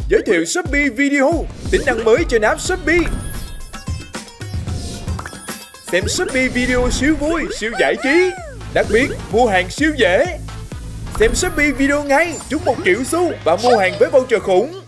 giới thiệu Shopee Video, tính năng mới trên app Shopee. Xem Shopee Video siêu vui, siêu giải trí. Đặc biệt, mua hàng siêu dễ. Xem Shopee Video ngay, trúng 1 triệu xu và mua hàng với voucher khủng.